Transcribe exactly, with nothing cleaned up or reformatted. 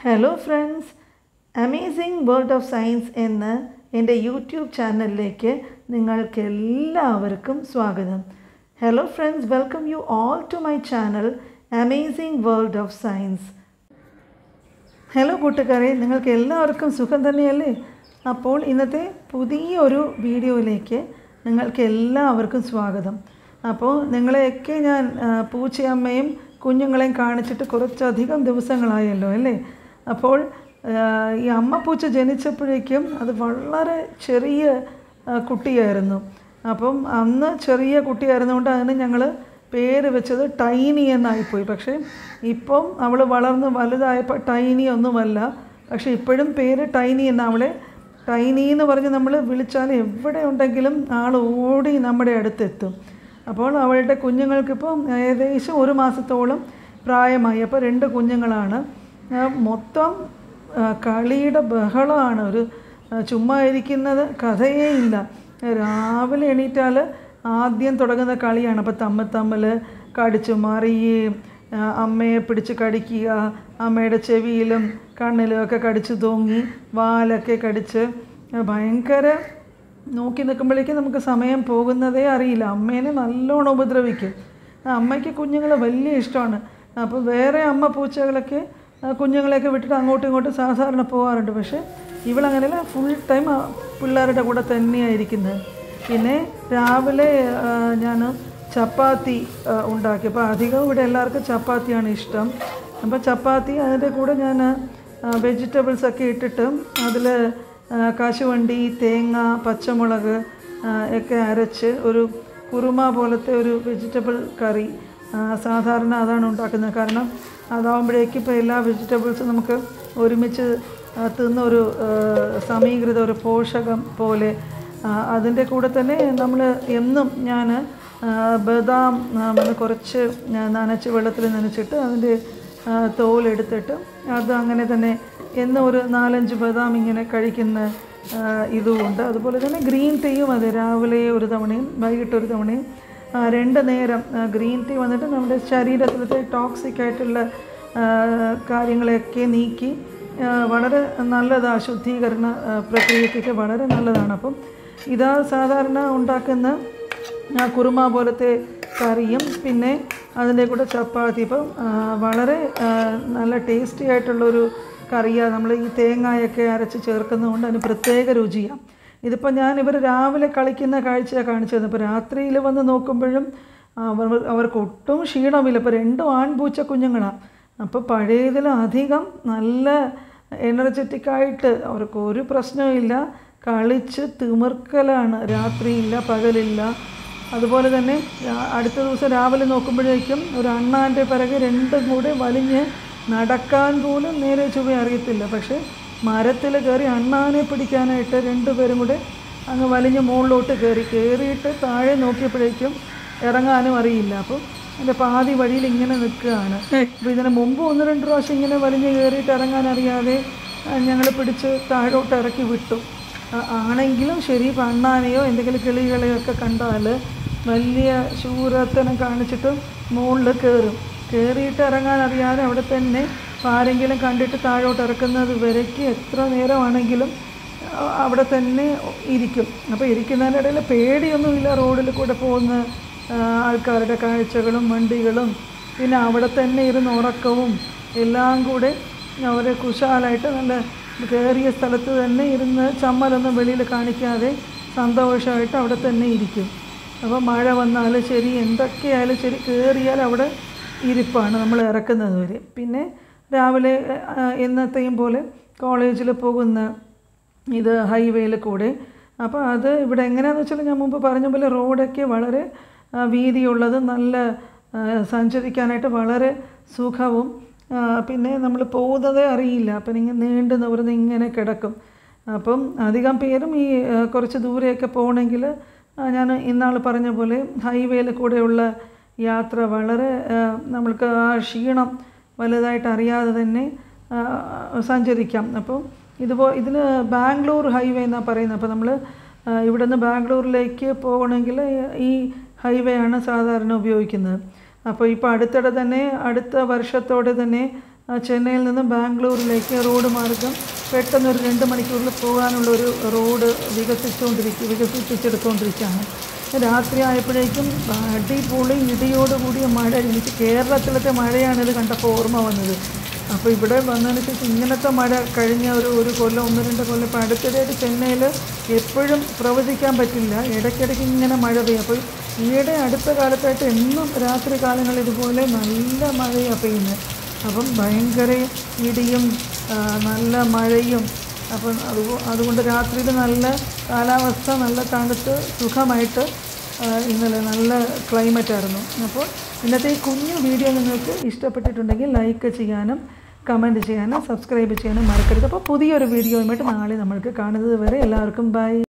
Hello friends, amazing world of science എന്ന എൻ്റെ YouTube ചാനലിലേക്ക് നിങ്ങൾക്ക് എല്ലാവർക്കും സ്വാഗതം. Hello friends, welcome you all to my channel amazing world of science. Hello കൂട്ടുകാരെ, നിങ്ങൾക്ക് എല്ലാവർക്കും സുഖം തന്നെയല്ലേ? അപ്പോൾ ഇന്നത്തെ പുതിയൊരു വീഡിയോയിലേക്ക് നിങ്ങൾക്ക് എല്ലാവർക്കും സ്വാഗതം. അപ്പോൾ നിങ്ങളെയൊക്കെ ഞാൻ പൂച്ചയമ്മയും കുഞ്ഞുങ്ങളെയും കാണിച്ചിട്ട് കുറച്ചധികം ദിവസങ്ങളായല്ലോ അല്ലേ? അപ്പോൾ ഈ അമ്മ പൂച്ച ജനിച്ചപ്പോഴേക്കും അത് വളരെ ചെറിയ കുട്ടിയായിരുന്നു. അപ്പം അന്ന് ചെറിയ കുട്ടിയായിരുന്നുകൊണ്ട് അതിന് ഞങ്ങൾ പേര് വെച്ചത് ടൈനി എന്നായിപ്പോയി. പക്ഷേ ഇപ്പം അവൾ വളർന്ന് വലുതായപ്പോൾ ടൈനി ഒന്നുമല്ല, പക്ഷേ ഇപ്പോഴും പേര് ടൈനി എന്നാണ്. അവളെ ടൈനി എന്ന് പറഞ്ഞ് നമ്മൾ വിളിച്ചാൽ എവിടെ ഉണ്ടെങ്കിലും ആൾ ഓടി നമ്മുടെ അടുത്തെത്തും. അപ്പോൾ അവളുടെ കുഞ്ഞുങ്ങൾക്കിപ്പം ഏകദേശം ഒരു മാസത്തോളം പ്രായമായി. അപ്പോൾ രണ്ട് കുഞ്ഞുങ്ങളാണ്. മൊത്തം കളിയുടെ ബഹളമാണ്. ഒരു ചുമ്മാ ഇരിക്കുന്നത് കഥയേ ഇല്ല. രാവിലെ എണീറ്റാൽ ആദ്യം തുടങ്ങുന്ന കളിയാണ്. അപ്പോൾ തമ്മിൽ തമ്മിൽ കടിച്ചു മറിയുകയും അമ്മയെ പിടിച്ച് കടിക്കുക, അമ്മയുടെ ചെവിയിലും കണ്ണിലും ഒക്കെ കടിച്ച് തൂങ്ങി വാലൊക്കെ കടിച്ച് ഭയങ്കര നോക്കി നിൽക്കുമ്പോഴേക്കും നമുക്ക് സമയം പോകുന്നതേ അറിയില്ല. അമ്മേനെ നല്ലോണം ഉപദ്രവിക്കും. അമ്മയ്ക്ക് കുഞ്ഞുങ്ങളെ വലിയ ഇഷ്ടമാണ്. അപ്പോൾ വേറെ അമ്മ പൂച്ചകളൊക്കെ കുഞ്ഞുങ്ങളെയൊക്കെ വിട്ടിട്ട് അങ്ങോട്ടും ഇങ്ങോട്ടും സാധാരണ പോകാറുണ്ട്. പക്ഷേ ഇവളങ്ങനെയല്ല, ഫുൾ ടൈം പിള്ളേരുടെ കൂടെ തന്നെയായിരിക്കുന്നത്. പിന്നെ രാവിലെ ഞാൻ ചപ്പാത്തി ഉണ്ടാക്കി. അപ്പോൾ അധികം ഇവിടെ എല്ലാവർക്കും ചപ്പാത്തിയാണ് ഇഷ്ടം. അപ്പോൾ ചപ്പാത്തി അതിൻ്റെ കൂടെ ഞാൻ വെജിറ്റബിൾസൊക്കെ ഇട്ടിട്ട് അതിൽ കശുവണ്ടി, തേങ്ങ, പച്ചമുളക് ഒക്കെ അരച്ച് ഒരു കുറുമ പോലത്തെ ഒരു വെജിറ്റബിൾ കറി സാധാരണ അതാണ് ഉണ്ടാക്കുന്നത്. കാരണം അതാവുമ്പോഴേക്കും ഇപ്പോൾ എല്ലാ വെജിറ്റബിൾസും നമുക്ക് ഒരുമിച്ച് തിന്നൊരു സമീകൃത ഒരു പോഷകം പോലെ. അതിൻ്റെ കൂടെ തന്നെ നമ്മൾ എന്നും ഞാൻ ബദാം കുറച്ച് നനച്ച് വെള്ളത്തിൽ നനച്ചിട്ട് അതിൻ്റെ തോലെടുത്തിട്ട് അത് അങ്ങനെ തന്നെ എന്നും ഒരു നാലഞ്ച് ബദാം ഇങ്ങനെ കഴിക്കുന്ന ഇതുമുണ്ട്. അതുപോലെ തന്നെ ഗ്രീൻ ടീയും അതെ, രാവിലെ ഒരു തവണയും വൈകിട്ട് ഒരു തവണയും രണ്ട് നേരം ഗ്രീൻ ടീ വന്നിട്ട് നമ്മുടെ ശരീരത്തിലത്തെ ടോക്സിക് ആയിട്ടുള്ള കാര്യങ്ങളെയൊക്കെ നീക്കി വളരെ നല്ലതാണ്. ശുദ്ധീകരണ പ്രക്രിയക്കൊക്കെ വളരെ നല്ലതാണ്. അപ്പം ഇതാ സാധാരണ ഉണ്ടാക്കുന്ന കുറുമ പോലത്തെ കറിയും പിന്നെ അതിൻ്റെ കൂടെ ചപ്പാത്തി. ഇപ്പം വളരെ നല്ല ടേസ്റ്റി ആയിട്ടുള്ളൊരു കറിയാണ്. നമ്മൾ ഈ തേങ്ങയൊക്കെ അരച്ച് ചേർക്കുന്നതുകൊണ്ട് അതിന് പ്രത്യേക രുചിയാണ്. ഇതിപ്പോൾ ഞാൻ ഇവർ രാവിലെ കളിക്കുന്ന കാഴ്ചയാണ് കാണിച്ചത്. ഇപ്പോൾ രാത്രിയിൽ വന്ന് നോക്കുമ്പോഴും അവർ അവർക്ക് ഒട്ടും ക്ഷീണമില്ല. ഇപ്പോൾ രണ്ടും ആൺപൂച്ച കുഞ്ഞുങ്ങളാണ്. അപ്പോൾ പഴയതിലധികം നല്ല എനർജറ്റിക്കായിട്ട് അവർക്ക് ഒരു പ്രശ്നമില്ല. കളിച്ച് തിമിർക്കലാണ്, രാത്രിയില്ല പകലില്ല. അതുപോലെ തന്നെ അടുത്ത ദിവസം രാവിലെ നോക്കുമ്പോഴേക്കും ഒരു അണ്ണാൻ്റെ പിറകെ രണ്ടും കൂടെ വലിഞ്ഞ് നടക്കാൻ പോലും നേരെ ചൊവ്വ അറിയത്തില്ല. പക്ഷേ മരത്തിൽ കയറി അണ്ണാനെ പിടിക്കാനായിട്ട് രണ്ടുപേരും കൂടെ അങ്ങ് വലിഞ്ഞ് മുകളിലോട്ട് കയറി കയറിയിട്ട് താഴെ നോക്കിയപ്പോഴേക്കും ഇറങ്ങാനും അറിയില്ല. അപ്പോൾ എൻ്റെ പാതി വഴിയിൽ ഇങ്ങനെ നിൽക്കുകയാണ്. അപ്പോൾ ഇതിന് മുമ്പ് ഒന്ന് രണ്ട് പ്രാവശ്യം ഇങ്ങനെ വലിഞ്ഞ് കയറിയിട്ട് ഇറങ്ങാൻ അറിയാതെ ഞങ്ങൾ പിടിച്ച് താഴോട്ട് ഇറക്കി വിട്ടു. ആണെങ്കിലും ശരി, ഇപ്പോൾ അണ്ണാനെയോ എന്തെങ്കിലും കിളികളെയോ ഒക്കെ കണ്ടാൽ വലിയ ശൂരത്തനം കാണിച്ചിട്ട് മുകളിൽ കയറും. കയറിയിട്ട് ഇറങ്ങാൻ അറിയാതെ അവിടെ തന്നെ ആരെങ്കിലും കണ്ടിട്ട് താഴോട്ട് ഇറക്കുന്നത് വരയ്ക്ക് എത്ര നേരമാണെങ്കിലും അവിടെ തന്നെ ഇരിക്കും. അപ്പോൾ ഇരിക്കുന്നതിൻ്റെ ഇടയിൽ പേടിയൊന്നുമില്ല. റോഡിൽ കൂടെ പോകുന്ന ആൾക്കാരുടെ കാഴ്ചകളും വണ്ടികളും പിന്നെ അവിടെ തന്നെ ഇരുന്ന് ഉറക്കവും എല്ലാം കൂടെ അവരെ കുശാലായിട്ട് നല്ല കയറിയ സ്ഥലത്ത് തന്നെ ഇരുന്ന് ചമ്മലൊന്നും വെളിയിൽ കാണിക്കാതെ സന്തോഷമായിട്ട് അവിടെ തന്നെ ഇരിക്കും. അപ്പോൾ മഴ വന്നാലും ശരി, എന്തൊക്കെയായാലും ശരി, കയറിയാൽ അവിടെ ഇരിപ്പാണ് നമ്മൾ ഇറക്കുന്നത് വരെ. പിന്നെ രാവിലെ എന്നത്തെയും പോലെ കോളേജിൽ പോകുന്ന ഇത് ഹൈവേയിൽ കൂടെ. അപ്പോൾ അത് ഇവിടെ എങ്ങനെയാണെന്ന് വെച്ചാൽ ഞാൻ മുമ്പ് പറഞ്ഞ പോലെ റോഡൊക്കെ വളരെ വീതിയുള്ളത്, നല്ല സഞ്ചരിക്കാനായിട്ട് വളരെ സുഖവും. പിന്നെ നമ്മൾ പോകുന്നതേ അറിയില്ല. അപ്പം ഇങ്ങനെ നീണ്ടു നിവർന്ന് ഇങ്ങനെ കിടക്കും. അപ്പം അധികം പേരും ഈ കുറച്ച് ദൂരെയൊക്കെ പോകണമെങ്കിൽ ഞാൻ ഇന്നാൾ പറഞ്ഞ പോലെ ഹൈവേയിൽ കൂടെയുള്ള യാത്ര വളരെ നമ്മൾക്ക് ആ ക്ഷീണം വലുതായിട്ട് അറിയാതെ തന്നെ സഞ്ചരിക്കാം. അപ്പോൾ ഇതുപോ ഇതിന് ബാംഗ്ലൂർ ഹൈവേ എന്നാണ് പറയുന്നത്. അപ്പോൾ നമ്മൾ ഇവിടെ നിന്ന് ബാംഗ്ലൂരിലേക്ക് പോകണമെങ്കിൽ ഈ ഹൈവേ ആണ് സാധാരണ ഉപയോഗിക്കുന്നത്. അപ്പോൾ ഇപ്പോൾ അടുത്തിടെ തന്നെ അടുത്ത വർഷത്തോടെ തന്നെ ചെന്നൈയിൽ നിന്ന് ബാംഗ്ലൂരിലേക്ക് റോഡ് മാർഗം പെട്ടെന്ന് ഒരു രണ്ട് മണിക്കൂറിൽ പോകാനുള്ളൊരു റോഡ് വികസിച്ചുകൊണ്ടിരിക്കുക വികസിപ്പിച്ചെടുത്തുകൊണ്ടിരിക്കുകയാണ്. രാത്രി ആയപ്പോഴേക്കും അടിപൊളി ഇടിയോടുകൂടിയ മഴ. എനിക്ക് കേരളത്തിലത്തെ മഴയാണിത് കണ്ടപ്പോൾ ഓർമ്മ വന്നത്. അപ്പോൾ ഇവിടെ വന്നതിന് ശേഷം ഇങ്ങനത്തെ മഴ കഴിഞ്ഞ ഒരു ഒരു കൊല്ലം ഒന്ന് രണ്ട് കൊല്ലം ഇപ്പോൾ അടുത്തിടെയായിട്ട് ചെന്നൈയിൽ എപ്പോഴും പ്രവചിക്കാൻ പറ്റില്ല, ഇടയ്ക്കിടയ്ക്ക് ഇങ്ങനെ മഴ പെയ്യും. അപ്പോൾ ഈയിടെ അടുത്ത കാലത്തായിട്ട് എന്നും രാത്രി കാലങ്ങളിൽ ഇതുപോലെ നല്ല മഴയാണ് പെയ്യുന്നത്. അപ്പം ഭയങ്കര ഇടിയും നല്ല മഴയും. അപ്പം അത് അതുകൊണ്ട് രാത്രിയിൽ നല്ല കാലാവസ്ഥ, നല്ല തണുത്ത് സുഖമായിട്ട് ഇന്നലെ നല്ല ക്ലൈമറ്റായിരുന്നു. അപ്പോൾ ഇന്നത്തെ ഈ കുഞ്ഞു വീഡിയോ നിങ്ങൾക്ക് ഇഷ്ടപ്പെട്ടിട്ടുണ്ടെങ്കിൽ ലൈക്ക് ചെയ്യാനും കമൻറ്റ് ചെയ്യാനും സബ്സ്ക്രൈബ് ചെയ്യാനും മറക്കരുത്. അപ്പോൾ പുതിയൊരു വീഡിയോയുമായിട്ട് നാളെ നമ്മൾക്ക് കാണുന്നത് വരെ എല്ലാവർക്കും ബൈ.